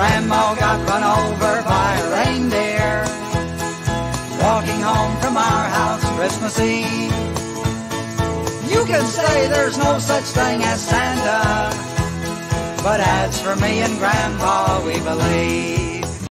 Grandma got run over by a reindeer walking home from our house Christmas Eve. You can say there's no such thing as Santa, but as for me and Grandpa, we believe.